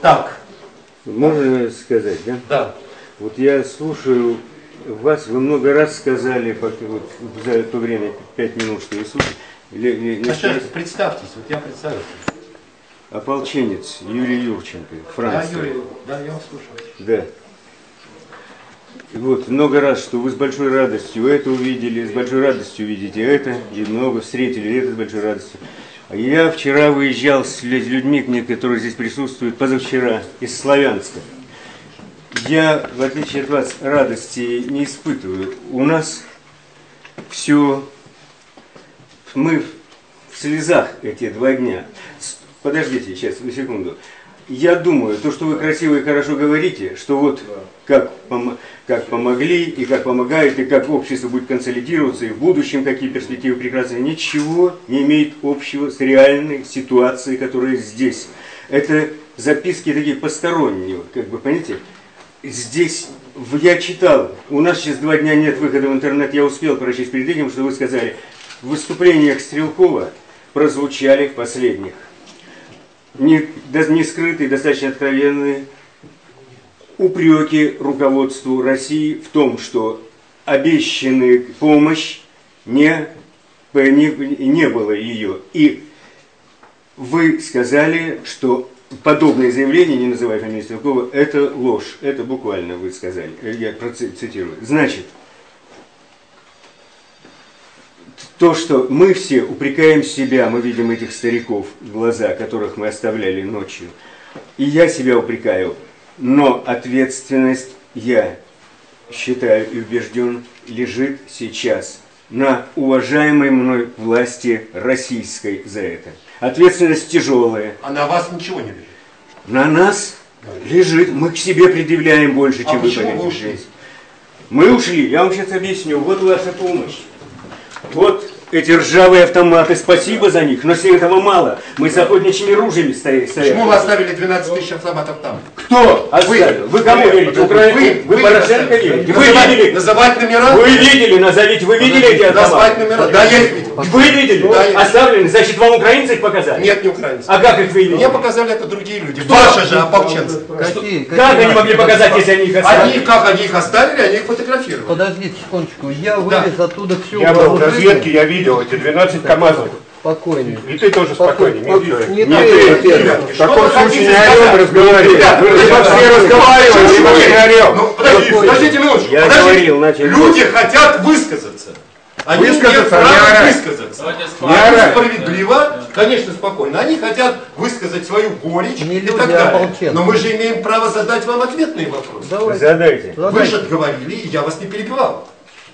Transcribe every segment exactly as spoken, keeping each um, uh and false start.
Так. Можно сказать, да? Да. Вот я слушаю вас, вы много раз сказали, вот, за то время, пять минут, что вы слушали. Сейчас представьтесь, вот я представился. Ополченец Юрий Юрченко, Франция. Да, Юрий, да, я вас слушаю. Да. И вот много раз, что вы с большой радостью это увидели, с большой радостью видите это, и много встретили это с большой радостью. А я вчера выезжал с людьми, которые здесь присутствуют, позавчера, из Славянска. Я, в отличие от вас, радости не испытываю. У нас все, мы в слезах эти два дня. Подождите сейчас, секунду. Я думаю, то, что вы красиво и хорошо говорите, что вот как, пом как помогли, и как помогают, и как общество будет консолидироваться, и в будущем какие перспективы прекрасные, ничего не имеет общего с реальной ситуацией, которая здесь. Это записки такие посторонние, как бы, понимаете? Здесь, я читал, у нас сейчас два дня нет выхода в интернет, я успел прочесть перед этим, что вы сказали, в выступлениях Стрелкова прозвучали в последних. Не, не скрытые, достаточно откровенные упреки руководству России в том, что обещанная помощь не, не, не было ее. И вы сказали, что подобное заявление, не называя фамилию Стрелкова, это ложь. Это буквально вы сказали. Я процитирую. Значит, то, что мы все упрекаем себя, мы видим этих стариков, глаза которых мы оставляли ночью, и я себя упрекаю, но ответственность, я считаю и убежден, лежит сейчас на уважаемой мной власти российской за это. Ответственность тяжелая. А на вас ничего не лежит? На нас лежит, мы к себе предъявляем больше, чем а вы почему вы ушли? Мы ушли, я вам сейчас объясню, вот ваша помощь. Вот эти ржавые автоматы, спасибо за них, но все этого мало. Мы с охотничьими ружьями стояли. Почему вы оставили двенадцать тысяч автоматов там? Кто оставил? Вы, вы кому верите? Украине? Вы, вы Порошенко верите? Вы видели? Называть номера? Вы видели, назовите, вы видели эти автоматы? Назвать номера? Да, я их видел. Вы видели? Да, оставлены? Значит, вам украинцы их показали? Нет, не украинцы. А как их вы видели? Мне показали это другие люди. Ваши же ополченцы. Какие? Как они могли показать, если они их оставили? Они, как они их оставили, они их фотографировали. Подождите секундочку, я вывез да. оттуда все. Я был в разведке, я видел эти двенадцать КАМАЗов. Спокойнее. И ты тоже спокойнее. Не, не ты, ты. В таком случае не орем разговаривать. Вы либо все разговариваете, либо не орем. Ну, подождите, подождите минуточку. Я говорил, начали. Люди хотят высказаться. Они высказаться, имеют право не орать. высказаться. Не орать. Справедливо, конечно, спокойно. Они хотят высказать свою горечь не и люди, так а далее. ополченцы. Но мы же имеем право задать вам ответные вопросы. Давайте. Задайте. Вы же говорили, и я вас не перебивал.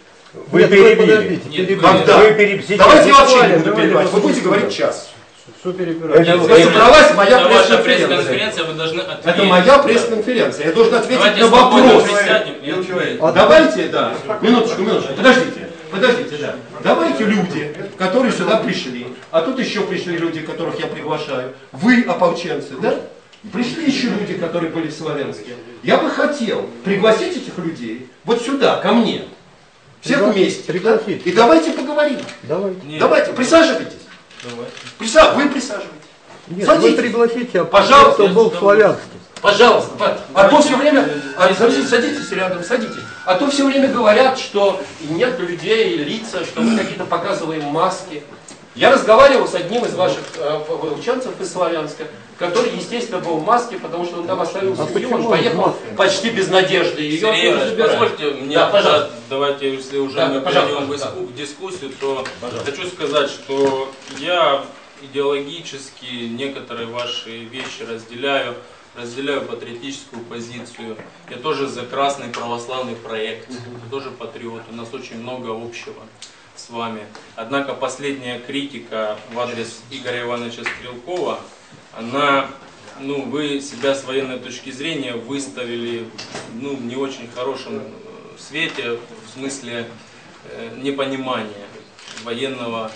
Вы Нет, перебили. подождите, Нет, перебили. Когда? Вы перебили. Давайте я вообще не буду давайте, перебивать. Вы давайте, будете говорить час. Что перебирать? Собралась моя Это ваша пресс-конференция. пресс-конференция, вы должны ответить. Это моя пресс-конференция. Я должен ответить Давайте на спокойно вопрос. присядем и ответим. А давайте, да. Минуточку, минуточку. Подождите. Подождите, да. Давайте люди, которые сюда пришли, а тут еще пришли люди, которых я приглашаю. Вы ополченцы, да? Пришли еще люди, которые были в Славянске. Я бы хотел пригласить этих людей вот сюда, ко мне. Всех вместе. Да? И давайте поговорим. Давайте. Нет. Давайте, присаживайтесь. Давайте. Приса... Вы присаживайтесь. Нет, Садитесь. вы пригласите, Пожалуйста, кто был в Славянске. Пожалуйста, а то все время, а, садитесь, садитесь рядом, садитесь. А то все время говорят, что нет людей, лица, что мы какие-то показываем маски. Я разговаривал с одним из ваших э, участников из Славянска, который, естественно, был в маске, потому что он там оставил а семью, он почему поехал почти без надежды. Ее Сергей Иванович, позвольте мне, да, пожалуйста. давайте, если уже Да, мы пожалуйста, перейдем в, да. в дискуссию, то Пожалуйста. хочу сказать, что я идеологически некоторые ваши вещи разделяю, разделяю патриотическую позицию. Я тоже за красный православный проект, я тоже патриот, у нас очень много общего с вами. Однако последняя критика в адрес Игоря Ивановича Стрелкова, она, ну, вы себя с военной точки зрения выставили, ну, в не очень хорошем свете, в смысле э, непонимания военного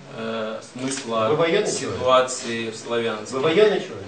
э, смысла ситуации человек? В Славянске. Вы военный человек?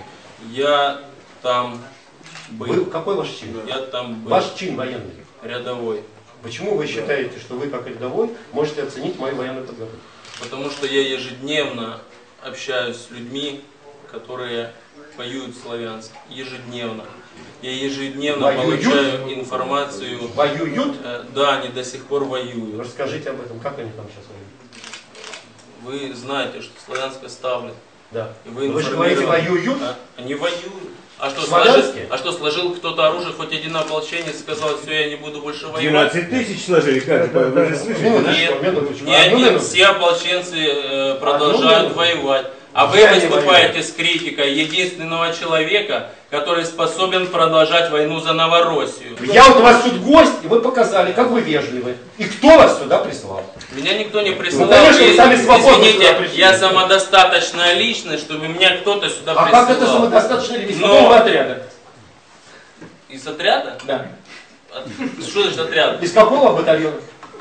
Я там был. Вы, какой ваш чин? Я там был. Ваш чин военный? Рядовой. Почему вы считаете, что вы, как рядовой, можете оценить мою военную подготовку? Потому что я ежедневно общаюсь с людьми, которые воюют в Славянске ежедневно. Я ежедневно Воюют? получаю информацию. Воюют? Э, Да, они до сих пор воюют. Расскажите об этом, как они там сейчас воюют? Вы знаете, что Славянск оставлен. Да. И вы, Вы же говорите, информированы. воюют? А, Они воюют. А что, Славянске? сложил, а что, сложил кто-то оружие, хоть один ополченец, сказал, все, я не буду больше воевать? двенадцать тысяч сложили, как? Вы же слышали? Минуточку, Нет, минуточку. не Одну они, минуту. все ополченцы э, продолжают минуту. воевать. А вы Я не выступаете с критикой единственного человека, который способен продолжать войну за Новороссию. Я вот у вас тут гость, и вы показали, как вы вежливы. И кто вас сюда прислал? Меня никто не присылал. Ну, конечно, вы И, сами свободно сюда извините, пришли. я самодостаточная личность, чтобы меня кто-то сюда А присылал. как это самодостаточно ли? Из Но- какого отряда? Из отряда? Да. От- Что значит отряд? Из какого батальона?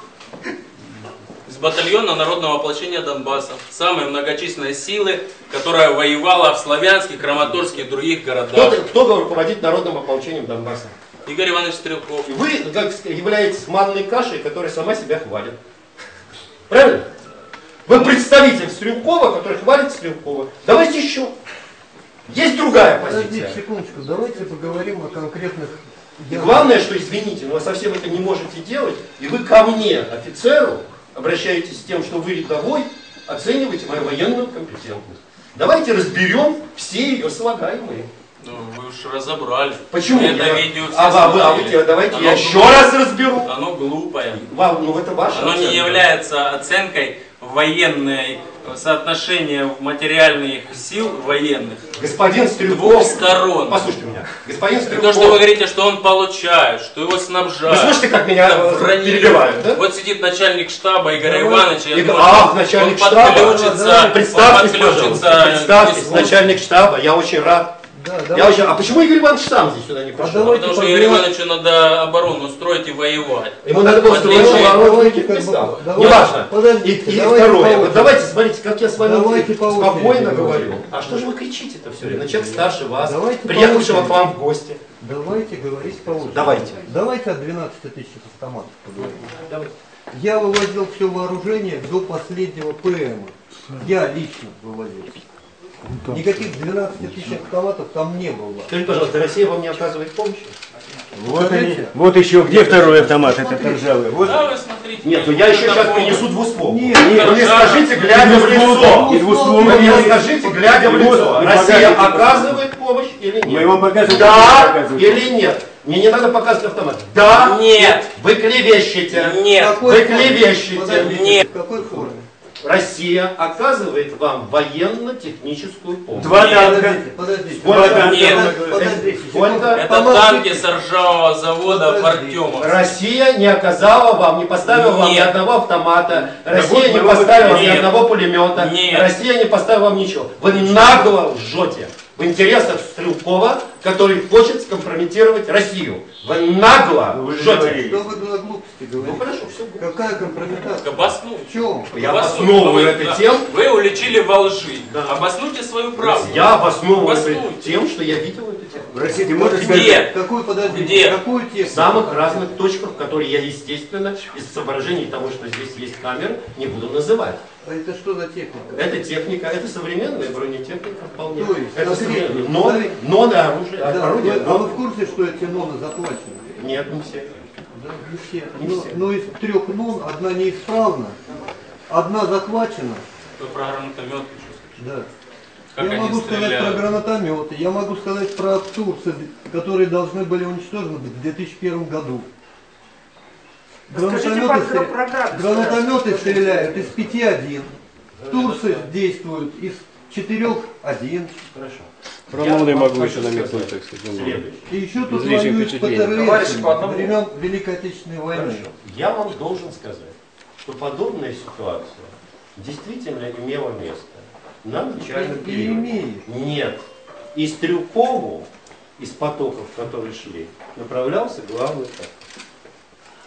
Из батальона народного ополчения Донбасса. Самой многочисленной силы, которая воевала в Славянске, Краматорске и других Кто, городах. кто руководит народным ополчением Донбасса? Игорь Иванович Стрелков. И вы как, сказать, являетесь манной кашей, которая сама себя хвалит. Правильно? Вы представитель Стрелкова, который хвалит Стрелкова. Давайте еще. Есть другая Подождите позиция. секундочку, давайте поговорим о конкретных... И главное, что, извините, но вы совсем это не можете делать, и вы ко мне, офицеру, обращаетесь с тем, что вы рядовой, оцениваете мою военную компетентность. Давайте разберем все ее слагаемые. Ну, вы уж разобрали. Почему? Вы это Я- видео все а, вы- а вы, смотрели. давайте Оно я еще глупое. раз разберу. Оно глупое. Вам, ну это ваше. Оно не оценка. является оценкой военной, соотношения материальных сил военных Господин двух Стрелков, сторон. послушайте меня, господин И Стрелков, то, что вы говорите, что он получает, что его снабжают. вы слышите, как меня это э, вранье. перебивают, да? Вот сидит начальник штаба Игоря Давай. Ивановича. я И- думаю, ах, он начальник подключится- штаба. Да, он Представьтесь, подключится пожалуйста, к представьтесь, дискуссии. начальник штаба, я очень рад. Да, Я давайте. очень... А почему Игорь Иванович сам здесь сюда не пришел? давайте Потому что поговорим. Игорю Ивановичу надо оборону строить и воевать. Ему надо было В строить отличие- оборону в Давайте других как бы- местах. давайте- Неважно. подождите, И, и давайте второе. по Вот очереди. давайте, смотрите, как я с вами Давайте по очереди спокойно говорим. говорю. А что же вы кричите-то все время? Человек старше вас, Давайте по приехавшего очереди. к вам в гости. Давайте говорить по очереди. Давайте. Давайте о двенадцати тысячах автоматов поговорим. Давайте. Я вывозил все вооружение до последнего ПМ. Я лично вывозил. Никаких двенадцати тысяч автоматов там не было. Скажите, пожалуйста, Россия вам не оказывает помощи? Вот, они. Скажите. Вот еще, где второй автомат, этот ржавый? Вот. Да, вы смотрите. Нет, ну я еще сейчас Такого. принесу двуствол. Нет, Нет, вы мне да. скажите, глядя в лицо. И двуствол Вы мне мы скажите, глядя в Вот, лицо, вы Россия покажете. оказывает помощь или Мы нет? вам показываем. Да показываем. или нет? Мне не надо показывать автомат. Да. Нет. Вы клевещете. Нет. Какой Вы форме? клевещете. Подождите, Нет. В какой форме? Россия оказывает вам военно-техническую помощь. Два Нет. танка. Подождите, подождите. Сколько? Подождите, Нет. подождите, Сколько? секунду. Это Помолчите. танки с ржавого завода в Подожди. Артемовске. Россия не оказала вам, не поставила вам ни Нет. одного автомата. вот Россия не мы поставила ни Нет. одного пулемета. Нет. Россия не поставила вам ничего. Вы нагло лжете в интересах Стрелкова, который хочет скомпрометировать Россию. Вы нагло Вы же лжете. говорили. Что вы за глупости Ну говорите? хорошо, все. Какая компрометация? Обоснуйте. В чем? Я Обоснуйте. обосновываю Вы- это да. тем, Вы уличили во лжи. Да. Обоснуйте свою правду. я обосновываю это Обоснуйте. тем, что я видел это тем. Простите, можно сказать? Где? Какую, подождите, Где? какую В технику? самых разных точках, которые я, естественно, из соображений того, что здесь есть камеры, не буду называть. А это что за техника? Это техника, это современная бронетехника вполне. То есть, это смотрите, современная. Но, смотрите. но на оружие, Да, орудие, вы- а вы в курсе, что эти ноны заплачены? нет, не все. Да, не все. Не но, все. но из трех нон одна неисправна, одна захвачена. Вы про гранатомет еще скажите. Да. Как я они могу сказать про стреляют. гранатометы, я могу сказать про Турсы, которые должны были уничтожены в две тысячи первом году. Гранатометы, стр- гранатометы стреляют из пяти один. Турсы действуют из четырех один. Хорошо. Про Я новый вам могу хочу еще сказать намекнуть, так сказать. ну, следующее. И еще тут Излишних воюют впечатлений. Товарищи, по ПТР одному. времен Великой Отечественной войны. Хорошо. Я вам должен сказать, что подобная ситуация действительно имела место на начальном И периоде. имеет. Нет. Из Стрелкову, из потоков, которые шли, направлялся главный поток.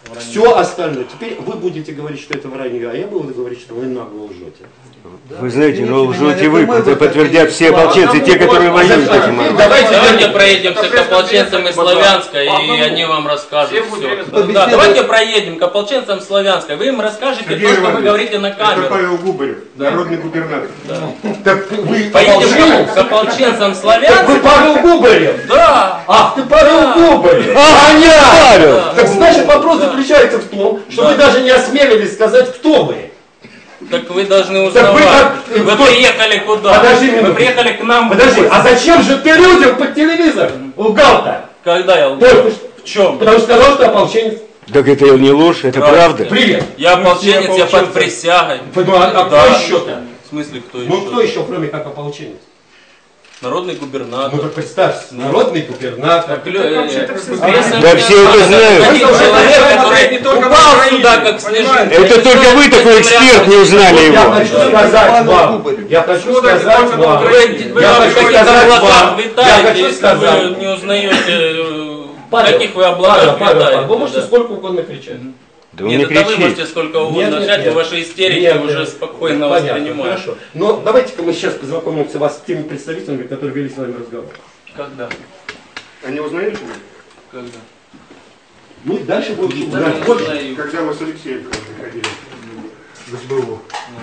Вранье. Все остальное. Теперь вы будете говорить, что это вранье, а я буду говорить, что вы нагло лжете. Вы знаете, Извините но меня, лжете это вы, мы это бы подтвердят хотели. все ополченцы, те, которые воюют А этим. теперь давайте, Давайте проедемся к ополченцам из Славянска, и они вам расскажут все. Да, Побеседовать. давайте проедем к ополченцам Славянска. Вы им расскажете Сергей то, что вы Иванович, говорите на Это камеру. Павел Губарев, народный губернатор. Так вы Поедем ополченец? к ополченцам Так вы Славянска. Павел Губарев? Да. Ах, ты Павел Губарев! Понятно! Так значит вопрос заключается в том, что Да. вы даже не осмелились сказать, кто вы. Так вы должны Так вы узнавать. как- Вы кто- приехали куда? Подожди Вы минуту. приехали к нам. в Подожди, гости. а зачем же ты людям под телевизор лгал-то? Когда я лгал? Только что. В чем? Потому что сказал, что ополченец. Так это не ложь, это правда. Привет. Я ополченец, я под ополченцы. присягой. Ну, а, а Да. кто еще-то? В смысле, кто еще? Ну кто еще, кроме как ополченец? Народный Ну губернатор. так представь, народный губернатор. Так, лю- э, вообще-то э, все пресса Да мне все это сказала, знают. один Это человек, уже который не только упал в Украине, сюда, как снежинка. Это только вы такой эксперт не узнали Я его. хочу Да. сказать Павел вам, Губарев. я хочу Ну, так, сказать только вам, на Вы, вы я в хочу каких сказать облаках вам, я витаете, хочу если сказать. вы не узнаете, э, в Павел, каких вы Павел, облаках Павел, Павел, витаете. вы можете да. сколько угодно кричать. Да вы Нет, не это вы кричите. можете сколько угодно Нет, нет, начать, нет. но ваши истерики Нет, уже нет. спокойно Понятно, воспринимают. хорошо. Но давайте-ка мы сейчас познакомимся вас с теми представителями, которые вели с вами разговор. Когда? Они узнают? Когда? Ну и дальше будем Да, узнать не больше. узнаю. Когда вы с Алексеем приходили в СБУ.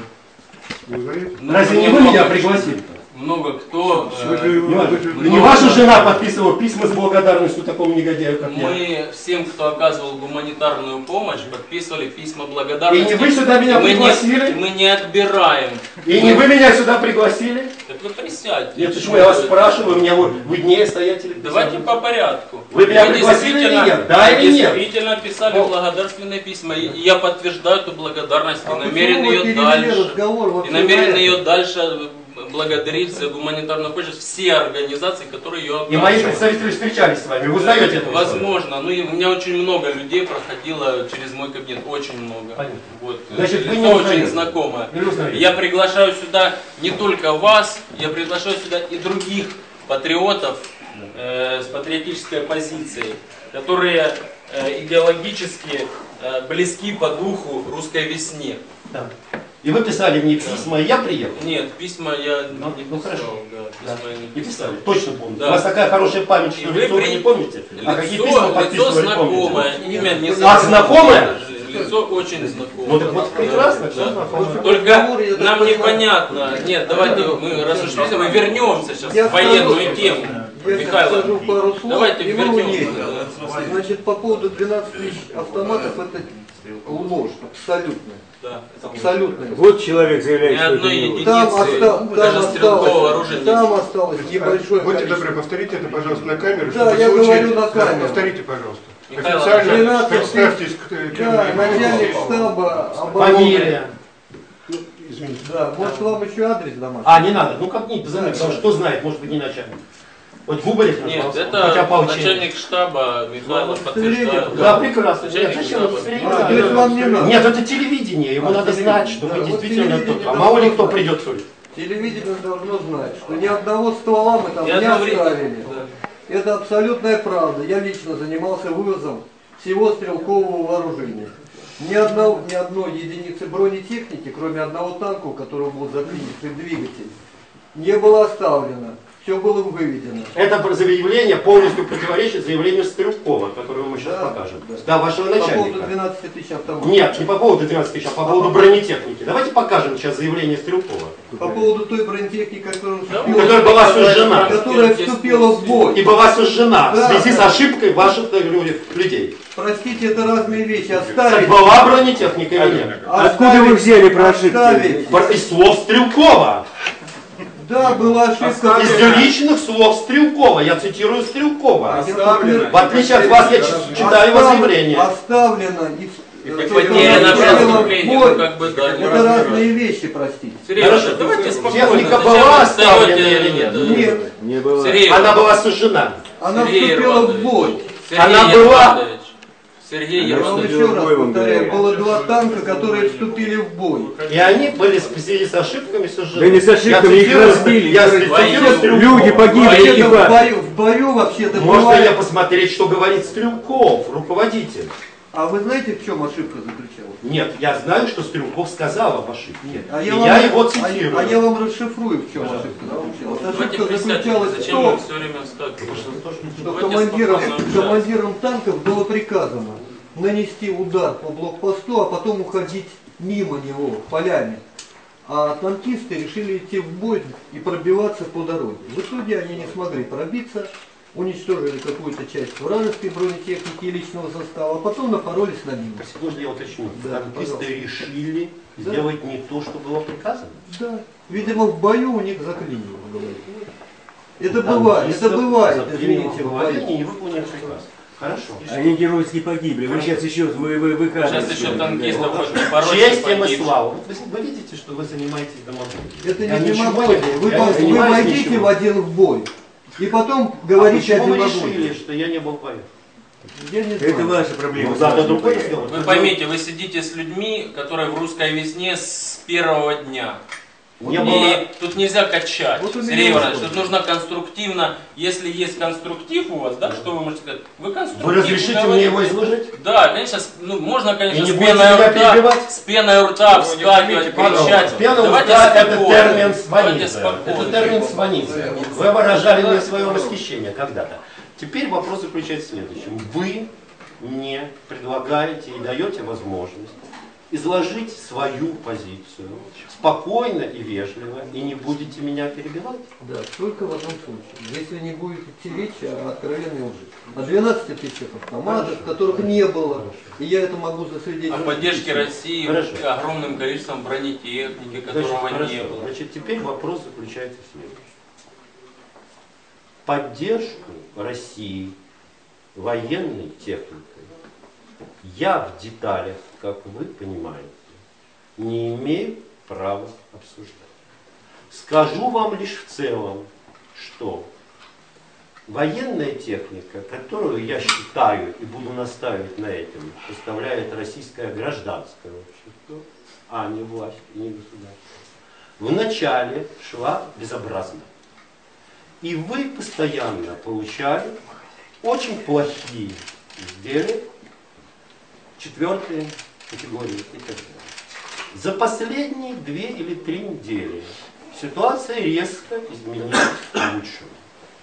Не узнаете? Ну, Разве не много вы меня кто- пригласили? Много кто. Вы э, же- вы же- Не ваша жена подписывала письма с благодарностью такому негодяю, как я. Мы всем, кто оказывал гуманитарную помощь, подписывали письма И благодарности. не вы сюда меня мы, пригласили? не, мы не отбираем. И не вы меня сюда пригласили? Так вы присядьте. Нет, почему я вас спрашиваю, у меня вы виднее стоять или Давайте по порядку. Вы меня пригласили или действительно- нет? Да вы или нет? действительно писали Ну. благодарственные письма. И я подтверждаю эту благодарность и А намерен почему вы ее перевели дальше. разговор И вообще намерен на это? ее дальше благодарить за гуманитарную помощь все организации, которые ее И мои оказывают. представители встречались с вами, вы знаете это? Возможно. Ну, и у меня очень много людей проходило через мой кабинет. Очень много. Понятно. Вот. Значит, вы Лицо не очень узнаете? знакомое. Не узнаете? Я приглашаю сюда не только вас, я приглашаю сюда и других патриотов э, с патриотической позицией, которые э, идеологически э, близки по духу русской весне. Да. И вы писали мне письма, и я приехал. Нет, письма я Ну, не ну, писал. хорошо. Да, Да. письма я не Не писал. писали, точно помню. Да. У вас такая хорошая память, И что вы лицо вы при- не помните? А какие Лицо, письма лицо подписывали, знакомое, помните? имя не А, знакомое. знакомое? Лицо очень знакомое. Ну так вот прекрасно, Да. все знакомое. Только Разговор, я так нам понимаю. непонятно. Нет, давайте мы раз уж мы вернемся сейчас Я в военную скажу- тему. Я Михайло, скажу пару слов, давайте и вы вернемся. уедете. Да. Значит, по поводу двенадцати тысяч автоматов, это ложь, абсолютная. Да, это Абсолютная. Вот человек заявляет, Ни что это одной не ложь. единицы, Там, оста- там даже стрелкового оружия осталось, нет. там осталось небольшое Будьте количество. добры, повторите это, пожалуйста, на камеру. Да, чтобы я случай- говорю на Да, камеру. Повторите, пожалуйста. Михаил Официально двенадцать представьтесь, кто- кем Да, вы начальник являетесь. штаба обороны. Фамилия. Извините. Да, может вам еще адрес домашний? А, не надо, ну как не позвонить, потому что кто знает, может быть не начальник. Вот Губарев Нет, назвался, это хотя ополченец. начальник штаба Михайло подтверждает. Да, прекрасно. Нет, Начальник зачем штаба. удостоверение? А, то есть вам не надо? Нет, это телевидение, ему А, надо телевидение. знать, что Да, вы вот действительно телевидение кто-то. А должно мало ли кто знать. придет сюда. Телевидение должно знать, что ни одного ствола мы там И не одновременно- оставили. Да. Это абсолютная правда. Я лично занимался вывозом всего стрелкового вооружения. Ни, одного, ни одной единицы бронетехники, кроме одного танка, у которого был заклинивший двигатель, не было оставлено. Все было выведено. Это заявление полностью противоречит заявлению Стрелкова, которое мы сейчас Да, покажем. да. Да, вашего По поводу начальника. двенадцати тысяч автоматов. Нет, не по поводу двенадцати тысяч, а по поводу бронетехники. Давайте покажем сейчас заявление Стрелкова. По поводу той бронетехники, которая вступила, Которая была сожжена. которая вступила в бой. И была сожжена Да. в связи с ошибкой ваших э, людей. Простите, это разные вещи. Так Оставить. была бронетехника или нет? Откуда вы взяли про ошибки? Оставить. Из слов Стрелкова. Да, была ошибка. Из личных слов Стрелкова. Я цитирую Стрелкова. Оставлено. В отличие от вас, я ч- читаю его заявление. Оставлено. И, Так то вот есть не она на вступила в преступление, бой. ну как бы да. не Это разбираюсь. разные вещи, простите. Сергей, Хорошо. давайте спокойно. Техника Зачем была вы оставлена встаете, или нет? это- Нет, Не было. Сергей Она Иванович, была сожжена. она Сергей вступила в Иванович, бой. Сергей Она была- Иванович, Сергей Я вам Иванович. еще раз бой вам повторяю, говорю. было два танка, которые вступили в бой. И они были в связи с ошибками сожжены. Да не с ошибками, Я их цитирую- разбили, Я их цитирую разбили. Стрелкова. Люди погибли, Вообще-то в экипаж. бою, в бою вообще-то Можно бывает- я посмотреть, что говорит Стрелков, руководитель? А вы знаете, в чем ошибка заключалась? Нет, я знаю, что Стрелков сказал об ошибке. Нет, а И я, я вам, его а, цитирую. а я вам расшифрую, в чем ошибка заключалась. Давайте Ошибка присядьте, заключалась в зачем вы том, все время вскакиваете? что Давайте командирам, спокойно общаться. командирам танков было приказано нанести удар по блокпосту, а потом уходить мимо него, полями. А танкисты решили идти в бой и пробиваться по дороге. В итоге они не смогли пробиться, уничтожили какую-то часть вражеской бронетехники и личного состава, а потом напоролись на мину. Можно я уточню? Да, Танкисты пожалуйста. решили Да. сделать не то, что было приказано. Да, видимо, в бою у них заклинило в голове. Это бывает, это бывает, извините, в бою. не выполнили приказ. Хорошо. Они героически погибли. Вы сейчас еще вы, вы, вы Сейчас еще танкистов хоть не порочно Честь им и погибших. славу. Вот Вы, вы видите, что вы занимаетесь демагогией. Это Я не ничего демагогия. не- Вы, я по- не вы занимаюсь войдите ничего. в один в бой. И потом А говорите о почему вы демагогии. решили, что я не был поэт? Я не Это знаю. ваша проблема. Ну, зато другой разговор. Вы поймите, вы сидите с людьми, которые в русской весне с первого дня. Не И было. тут нельзя качать, Вот у меня Сергей Иванович, вопрос. тут нужно конструктивно, если есть конструктив у вас, да, что вы можете сказать? Вы конструктивно Вы разрешите мне говорите. его изложить? Да, конечно, с- ну, можно, конечно, И не с будете пеной меня рта, перебивать? с пеной рта вскакивать, кричать. Пена Давайте уста — это спокойно. термин Давайте Сванидзе. спокойно. Это термин Сванидзе. Вы выражали мне свое восхищение когда-то. Теперь вопрос заключается в следующем. Вы мне предлагаете и даете возможность изложить свою позицию спокойно и вежливо, и не будете меня перебивать. Да, только в одном случае. Если не будет идти речь о откровенной лжи. О двенадцати тысячах автоматов, которых не было. И я это могу О засвидетельствовать. поддержке России Хорошо. огромным количеством бронетехники, Значит, которого хорошо. не было. Значит, теперь вопрос заключается в следующем. Поддержку России военной техникой я в деталях, как вы понимаете, не имею права обсуждать. Скажу вам лишь в целом, что военная техника, которую я считаю и буду настаивать на этом, поставляет российское гражданское общество, а не власть и не государство, вначале шла безобразно. И вы постоянно получали очень плохие изделия, четвертой категории и так далее. За последние две или три недели ситуация резко изменилась к лучшему.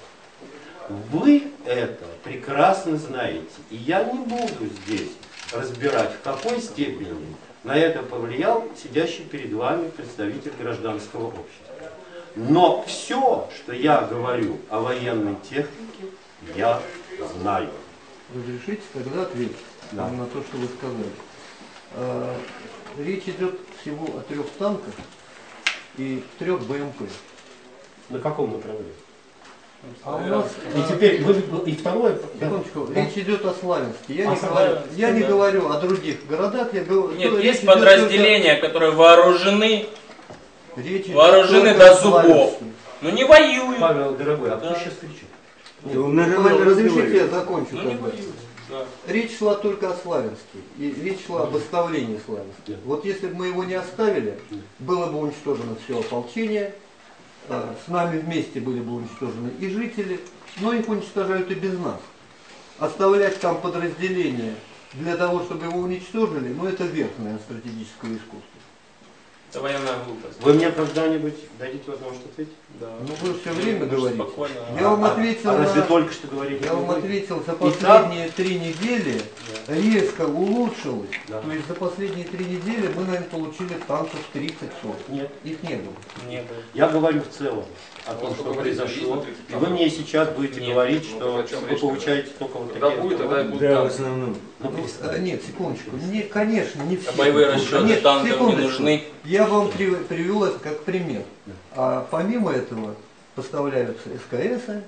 Вы это прекрасно знаете, и я не буду здесь разбирать, в какой степени на это повлиял сидящий перед вами представитель гражданского общества. Но все, что я говорю о военной технике, я знаю. Разрешите тогда ответить Да. на то, что вы сказали. А, речь идет всего о трех танках и трех БМП. На каком направлении? А у нас... И а, теперь вы, и второе, секундочку, да. речь идет о Славянске. Я, О не говорю, Славянске, я не да. говорю о других городах. Я говорю, Нет, речь есть идет подразделения, которые вооружены, только- речь идет вооружены только до о зубов, Славянске. но не воюют. Павел, дорогой, а кто Да. сейчас кричит? Да вы нормально Разрешите, я разговариваете. закончу. Ну не тогда. воюют. Да. Речь шла только о Славянске. И речь шла об оставлении Славянска. Да. Вот если бы мы его не оставили, было бы уничтожено все ополчение, а, с нами вместе были бы уничтожены и жители, но их уничтожают и без нас. Оставлять там подразделения для того, чтобы его уничтожили, ну это верхнее стратегическое искусство. Это военная глупость. Вы мне когда-нибудь дадите возможность ответить? Да. Ну вы все время Может, говорите. спокойно. Я вам А- ответил а разве на... только что говорили? Я вам ответил, за Итак- последние три недели резко улучшилось. Да. То есть за последние три недели мы, наверное, получили танков тридцать сорок. Нет. Их не было. Не было. Я говорю в целом о том, что произошло. И вы мне сейчас будете Нет. говорить, Ну, что о чем вы речь получаете только вот Когда такие будет, тогда и ответы. будут Да, в танки. основном. Ну, Ну, перестань. э, нет, секундочку. Не, конечно, не все. А боевые расчеты Нет, танков не секундочку. нужны. Я вам при- привел это как пример. А помимо этого поставляются СКС,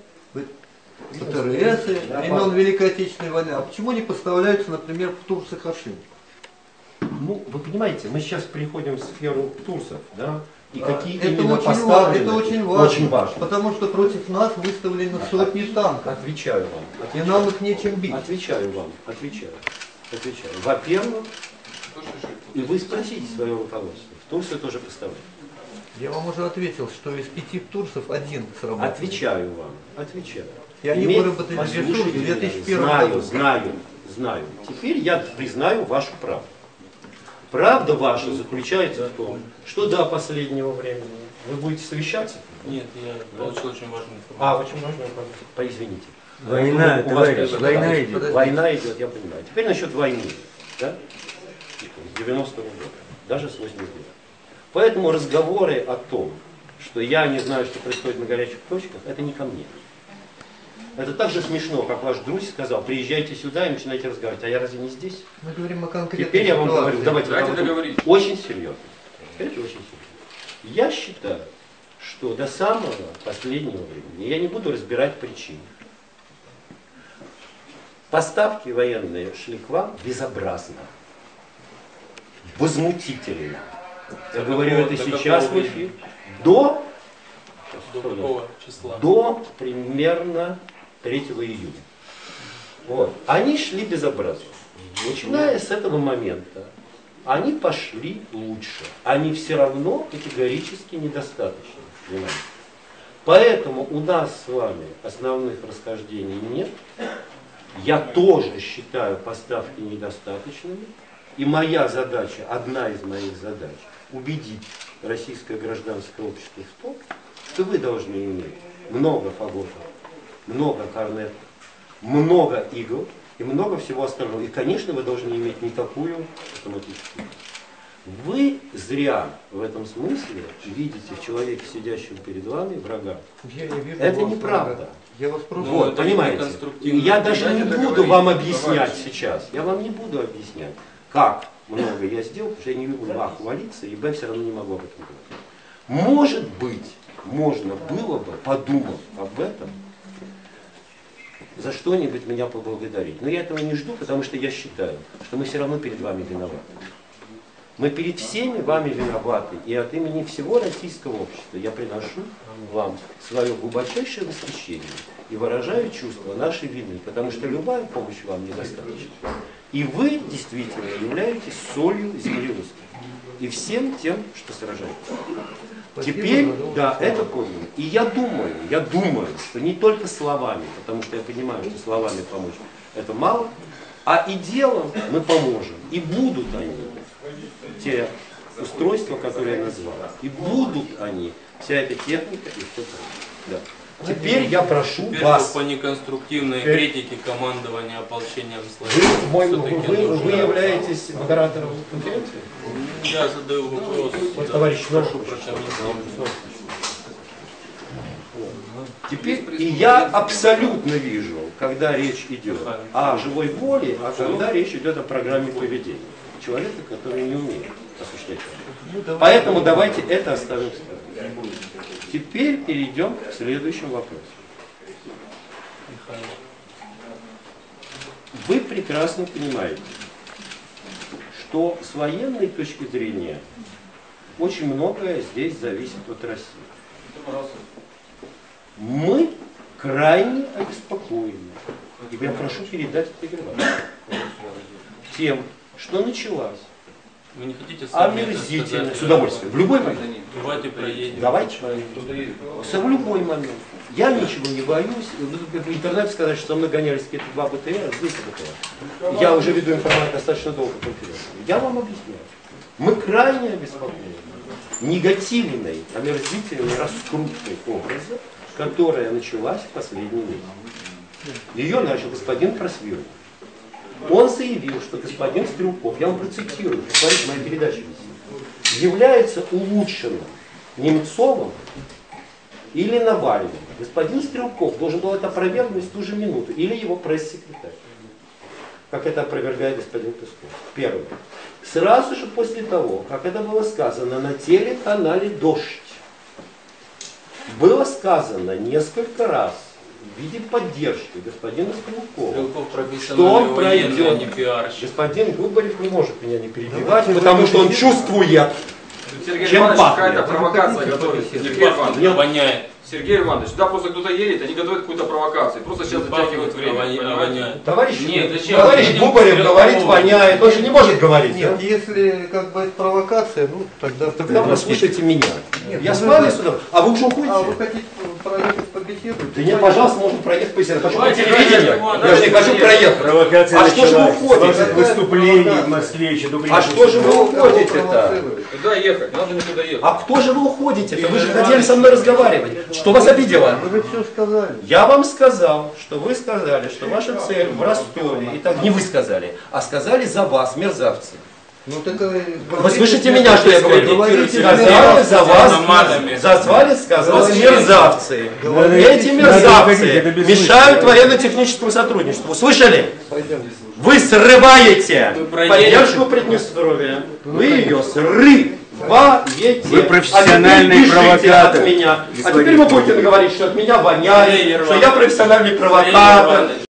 ПТРС Да, времен пап. Великой Отечественной войны. А почему не поставляются, например, в Турсы Хашим? Ну, вы понимаете, мы сейчас переходим в сферу турсов, да? И А, какие это именно очень, ва- поставлены, это очень важно, очень важно. потому что против нас выставлены сотни танков, Отвечаю вам. и Отвечаю. нам их нечем бить. Отвечаю вам, отвечаю. Отвечаю. Во-первых, и вы спросите свое руководство. В Турцию тоже поставляют. Я вам уже ответил, что из пяти Турсов один сработал. Отвечаю вам, отвечаю. И они Иметь- выработали ресурс в послушайте две тысячи меня, первом знаю, году. знаю, знаю. Теперь я признаю вашу правду. Правда ваша заключается в том, что до последнего времени вы будете совещаться? Нет, я получил очень важную информацию. А, очень важную информацию. Поизвините. Война, У вас товарищ, как- война да, идет. Война идет, я понимаю. Теперь насчет войны. Да? С девяностого года, даже с восьмидесятого года. Поэтому разговоры о том, что я не знаю, что происходит на горячих точках, это не ко мне. Это так же смешно, как ваш друг сказал, приезжайте сюда и начинайте разговаривать. А я разве не здесь? Мы говорим о конкретной Теперь я вам ситуации. говорю, давайте, Давайте давайте договоритесь. очень серьезно. Это очень серьезно. Я считаю, что до самого последнего времени, я не буду разбирать причины, поставки военные шли к вам безобразно, возмутительно. Я До говорю какого- это до сейчас в какого эфире. До, До какого числа? до примерно третьего июня. Вот. Они шли безобразно. Начиная с этого момента, они пошли лучше. Они все равно категорически недостаточны. Понимаете? Поэтому у нас с вами основных расхождений нет. Я тоже считаю поставки недостаточными. И моя задача, одна из моих задач, убедить российское гражданское общество в том, что вы должны иметь много фаготов, много корнетов, много игл и много всего остального. И, конечно, вы должны иметь не такую автоматическую. Вы зря в этом смысле видите в человеке, сидящем перед вами, врага. Я не вижу Это вас неправда. врага. Я вас просто... Ну, Вот, это не понимаете? конструктивно. Я даже не Давайте буду договоритесь, вам объяснять товарищи. сейчас. Я вам не буду объяснять, как много я сделал, потому что я не люблю а хвалиться, и б все равно не могу об этом говорить. Может быть, можно было бы, подумав об этом, за что-нибудь меня поблагодарить. Но я этого не жду, потому что я считаю, что мы все равно перед вами виноваты. Мы перед всеми вами виноваты, и от имени всего российского общества я приношу вам свое глубочайшее восхищение и выражаю чувство нашей вины, потому что любая помощь вам недостаточна. И вы действительно являетесь солью земли русской и всем тем, что сражается. Спасибо Теперь, за новую да, славу. это понял. И я думаю, я думаю, что не только словами, потому что я понимаю, что словами помочь это мало, а и делом мы поможем. И будут они, те устройства, которые я назвал, и будут они, вся эта техника и все прочее. Да. Теперь я прошу Теперь вас. по неконструктивной Теперь- критике командования ополчением Вы, Славянска мой- все-таки вы- нужно- вы являетесь модератором конференции? Я задаю вопрос. Вот, да, товарищ прошу Новый. прокомментировать. Теперь и я абсолютно вижу, когда речь идет о живой воле, а когда речь идет о программе поведения человека, который не умеет осуществлять это. Поэтому давайте это оставим в стороне. Теперь перейдем к следующему вопросу. Вы прекрасно понимаете, что с военной точки зрения очень многое здесь зависит от России. Мы крайне обеспокоены, и я прошу передать это тем, что началась Вы не хотите сами это омерзительно, сказать? с удовольствием, в любой момент. Давайте проедем. Давайте, в любой момент. Я ничего не боюсь. В интернете сказать, что со мной гонялись какие-то два БТР, здесь БТР. Я уже веду информацию достаточно долго конференции. Я вам объясняю. Мы крайне обеспокоены негативной, омерзительной раскруткой образа, которая началась в последний месяц. Ее начал господин Просвиров. Он заявил, что господин Стрелков, я вам процитирую, смотрите, моя передача висит, является улучшенным Немцовым или Навальным. Господин Стрелков должен был это опровергнуть в ту же минуту, или его пресс-секретарь, как это опровергает господин Песков. Первое. Сразу же после того, как это было сказано на телеканале «Дождь», было сказано несколько раз в виде поддержки господина Стрелкова, Стрелков что профессиональный он военный, а не пройдет. пиарщик. Господин Губарев не может меня не перебивать, Давайте потому вы что он хотите- чувствует. Сергей Чем Иванович, пахнет? какая-то Вы провокация хотите готовится. побеседовать? Сергей Иванович, Нет. Воняет. Сергей Иванович, сюда просто кто-то едет, они готовят какую-то провокацию. Просто сейчас затягивают время. Воня- понимаете? воняет. Товарищ, Нет, зачем? товарищ Едем Губарев к говорит, Стрелкову. воняет. Он же не может говорить. Нет, да? если как бы это провокация, ну тогда... Тогда послушайте меня. Нет, Я ну с вы вами же- сюда. А вы уже А вы уходите? хотите проехать по Петербургу? комментируйте. Да нет, пожалуйста, можно проехать по эфиру. Хочу по Давайте, телевидению. давайте, Я же не хочу проехать. Провокация А что же вы началась. уходите? Ваших выступлений в Москве еще до А что же вы Кого уходите-то? провоцируете? Куда ехать? Надо никуда ехать. А кто же вы уходите-то? Вы же хотели со мной разговаривать. Что вас обидело? Вы же все сказали. Я вам сказал, что вы сказали, что ваша цель в Ростове. И так не вы сказали, а сказали за вас, мерзавцы. Ну так э, Вы слышите меня, что я говорю? Говорите, Сказали за вас, Автоматами. зазвали, сказали Говорите. мерзавцы. Надо- Эти надо мерзавцы уходить, это бессмысленно. мешают военно-техническому сотрудничеству. Слышали? Пойдем. Вы срываете Вы проедете. поддержку Приднестровья. Вы ее срываете. Вы профессиональный а теперь бежите провокатор, от меня. А господин теперь вы будете говорить, что от меня воняет, Валерий что я профессиональный Валерий провокатор. Иванович.